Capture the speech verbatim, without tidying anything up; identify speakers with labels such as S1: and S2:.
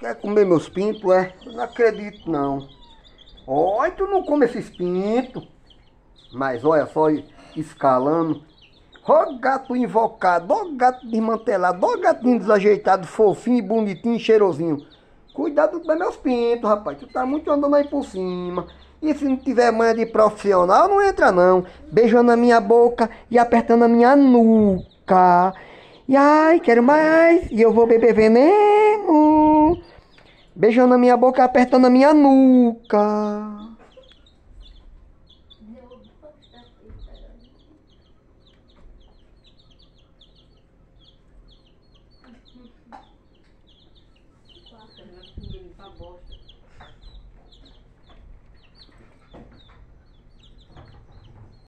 S1: quer comer meus pintos, é? Eu não acredito, não. Olha, tu não come esses pintos. Mas olha só, escalando. Ó gato invocado, ó gato desmantelado, ó gatinho desajeitado, fofinho, bonitinho, cheirosinho. Cuidado dos meus pintos, rapaz. Tu tá muito andando aí por cima. E se não tiver manha de profissional, não entra não. Beijando a minha boca e apertando a minha nuca. E ai, quero mais. E eu vou beber veneno. Beijando a minha boca e apertando a minha nuca.
S2: Quatro, né? Pra bosta.